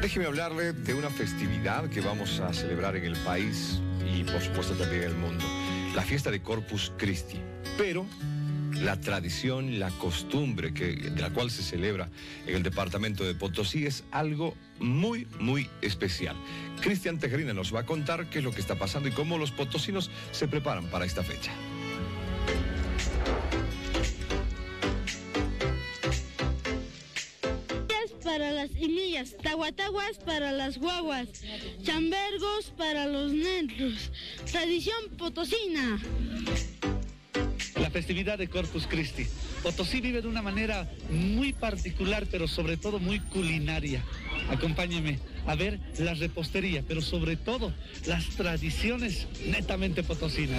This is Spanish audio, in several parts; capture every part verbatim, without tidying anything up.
Déjeme hablarle de una festividad que vamos a celebrar en el país y por supuesto también en el mundo. La fiesta de Corpus Christi. Pero la tradición, la costumbre que, de la cual se celebra en el departamento de Potosí es algo muy, muy especial. Cristian Tejerina nos va a contar qué es lo que está pasando y cómo los potosinos se preparan para esta fecha. Para las hilillas, tahuatahuas para las guaguas, chambergos para los netos. Tradición potosina. La festividad de Corpus Christi. Potosí vive de una manera muy particular, pero sobre todo muy culinaria. Acompáñenme a ver la repostería, pero sobre todo las tradiciones netamente potosinas.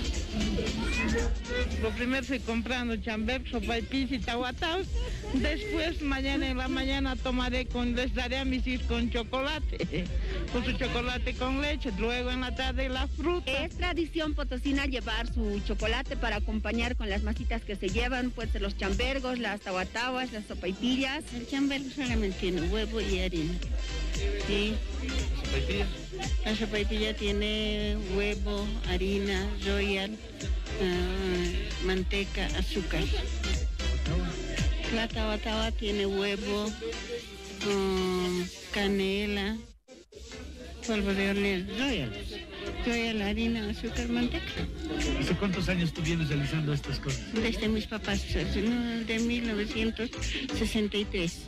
Lo primero estoy comprando chamberg, sopaipillas y tahuataos. Después, mañana en la mañana tomaré con, les daré a mis hijos con chocolate, con su chocolate con leche. Luego en la tarde la fruta. Es tradición potosina llevar su chocolate para acompañar con las masitas que se llevan, pues los chambergos, las tahuatahuas, las sopaipillas. El chambergo solamente tiene huevo y harina. Sí. ¿Sopaipilla? La sopaipilla tiene huevo, harina, royal, uh, manteca, azúcar. La tahuatawa tiene huevo, uh, canela, polvo de hornear, royal. Royal, harina, azúcar, manteca. ¿Hace cuántos años tú vienes realizando estas cosas? Desde mis papás, de mil novecientos sesenta y tres.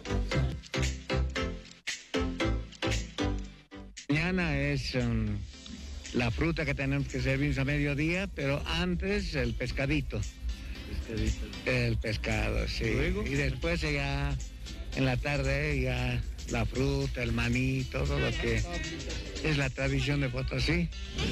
Mañana es um, la fruta que tenemos que servir a mediodía, pero antes el pescadito. Pescadito. El pescado, sí. ¿Luego? Y después ya en la tarde ya la fruta, el maní, todo lo que es la tradición de Potosí.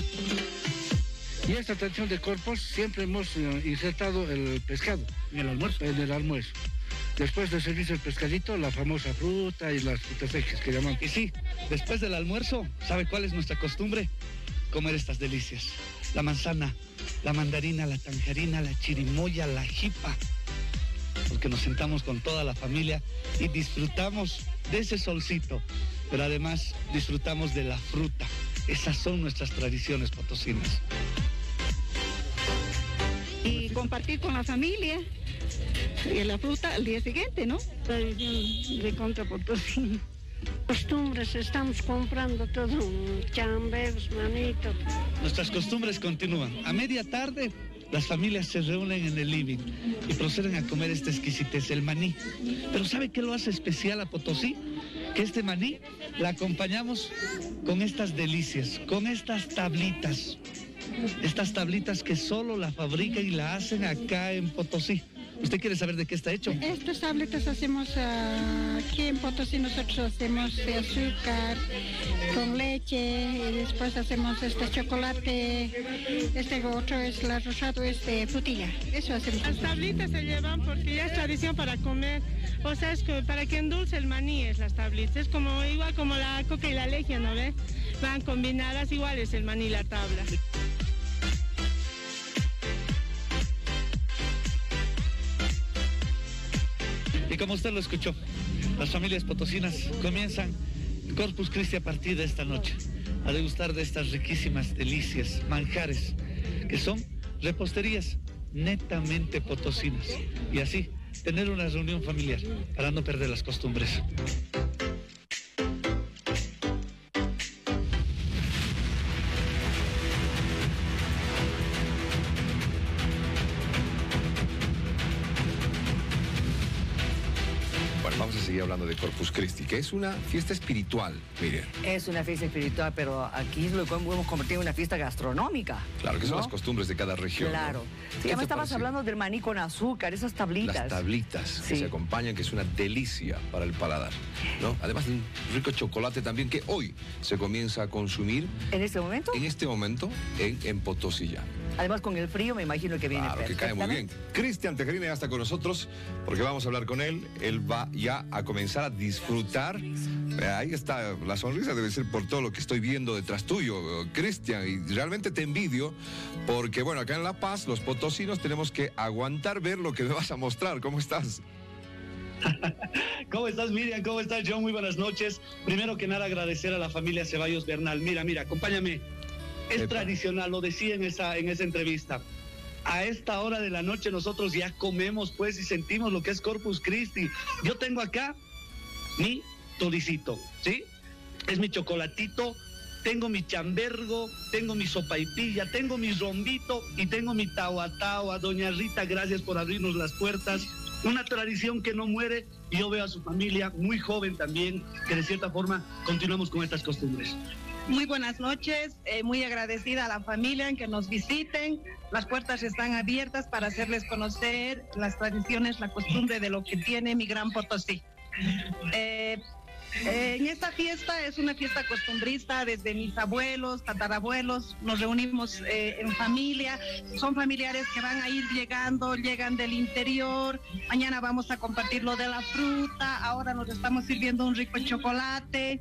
Y esta tradición de Corpus siempre hemos uh, insertado el pescado. ¿En el almuerzo? En el almuerzo. Después de servirse el pescadito, la famosa fruta y las frutas secas que llaman. Y sí, después del almuerzo, ¿sabe cuál es nuestra costumbre? Comer estas delicias. La manzana, la mandarina, la tangerina, la chirimoya, la jipa. Porque nos sentamos con toda la familia y disfrutamos de ese solcito. Pero además disfrutamos de la fruta. Esas son nuestras tradiciones potosinas. Y compartir con la familia. Y la fruta al día siguiente, ¿no? Tradición de contra Potosí. Costumbres, estamos comprando todo, chambergos, manitos. Nuestras costumbres continúan. A media tarde, las familias se reúnen en el living y proceden a comer esta exquisitez, el maní. Pero ¿sabe qué lo hace especial a Potosí? Que este maní la acompañamos con estas delicias, con estas tablitas. Estas tablitas que solo la fabrican y la hacen acá en Potosí. ¿Usted quiere saber de qué está hecho? Estas tabletas hacemos uh, aquí en Potosí, nosotros hacemos de azúcar con leche y después hacemos este chocolate, este otro es el rosado, es de frutilla, eso hacemos. Las tablitas se llevan porque ya es tradición para comer, o sea, es que para que endulce el maní es las tablitas, es como igual como la coca y la leche, ¿no ve? Van combinadas, igual es el maní y la tabla. Y como usted lo escuchó, las familias potosinas comienzan Corpus Christi a partir de esta noche, a degustar de estas riquísimas delicias, manjares, que son reposterías netamente potosinas. Y así, tener una reunión familiar para no perder las costumbres. Vamos a seguir hablando de Corpus Christi, que es una fiesta espiritual, miren. Es una fiesta espiritual, pero aquí lo hemos convertido en una fiesta gastronómica. Claro, que son ¿no? las costumbres de cada región. Claro. ¿No? Sí, ya me estabas hablando del maní con azúcar, esas tablitas. Las tablitas sí. que se acompañan, que es una delicia para el paladar, ¿no? Además de un rico chocolate también que hoy se comienza a consumir. ¿En este momento? En este momento, en, en Potosí ya. Además con el frío me imagino que viene Claro, que cae muy bien. Cristian Tejerina ya está con nosotros porque vamos a hablar con él. Él va ya a comenzar a disfrutar. Ahí está, la sonrisa debe ser por todo lo que estoy viendo detrás tuyo, Cristian, y realmente te envidio porque, bueno, acá en La Paz, los potosinos tenemos que aguantar ver lo que me vas a mostrar. ¿Cómo estás? ¿Cómo estás, Miriam? ¿Cómo estás, John? Muy buenas noches. Primero que nada, agradecer a la familia Ceballos Bernal. Mira, mira, acompáñame. Es Epa. tradicional, lo decía en esa, en esa entrevista. A esta hora de la noche nosotros ya comemos, pues, y sentimos lo que es Corpus Christi. Yo tengo acá mi todicito, ¿sí? Es mi chocolatito, tengo mi chambergo, tengo mi sopaipilla, tengo mi rombito y tengo mi tahuataua. Doña Rita, gracias por abrirnos las puertas. Una tradición que no muere, y yo veo a su familia muy joven también, que de cierta forma continuamos con estas costumbres. Muy buenas noches, eh, muy agradecida a la familia en que nos visiten. Las puertas están abiertas para hacerles conocer las tradiciones, la costumbre de lo que tiene mi Gran Potosí. Eh, eh, en esta fiesta es una fiesta costumbrista desde mis abuelos, tatarabuelos, nos reunimos eh, en familia, son familiares que van a ir llegando, llegan del interior, mañana vamos a compartir lo de la fruta, ahora nos estamos sirviendo un rico chocolate.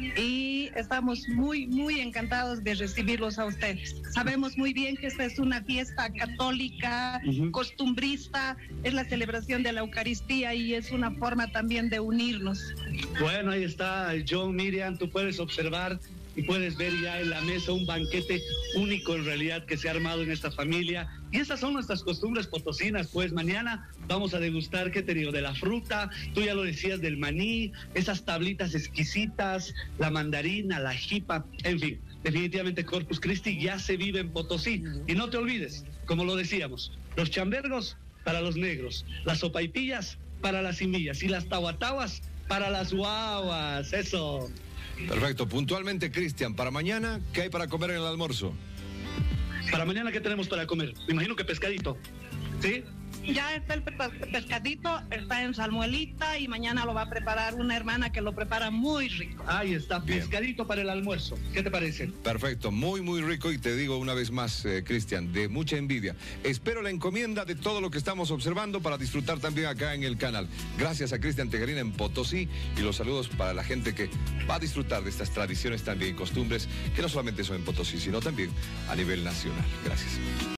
Y estamos muy, muy encantados de recibirlos a ustedes. Sabemos muy bien que esta es una fiesta católica, uh-huh. costumbrista, es la celebración de la Eucaristía y es una forma también de unirnos. Bueno, ahí está, John, Miriam, tú puedes observar y puedes ver ya en la mesa un banquete único en realidad que se ha armado en esta familia. Y esas son nuestras costumbres potosinas, pues mañana vamos a degustar, ¿qué te digo? De la fruta, tú ya lo decías, del maní, esas tablitas exquisitas, la mandarina, la jipa, en fin, definitivamente Corpus Christi ya se vive en Potosí. Y no te olvides, como lo decíamos, los chambergos para los negros, las sopaipillas para las simillas y las tahuatahuas para las guaguas, eso. Perfecto, puntualmente, Cristian, para mañana, ¿qué hay para comer en el almuerzo? Para mañana, ¿qué tenemos para comer? Me imagino que pescadito, ¿sí? Ya está el pescadito, está en salmuelita y mañana lo va a preparar una hermana que lo prepara muy rico. Ahí está, bien. Pescadito para el almuerzo. ¿Qué te parece? Perfecto, muy, muy rico y te digo una vez más, eh, Cristian, de mucha envidia. Espero la encomienda de todo lo que estamos observando para disfrutar también acá en el canal. Gracias a Cristian Tejerina en Potosí y los saludos para la gente que va a disfrutar de estas tradiciones también y costumbres que no solamente son en Potosí, sino también a nivel nacional. Gracias.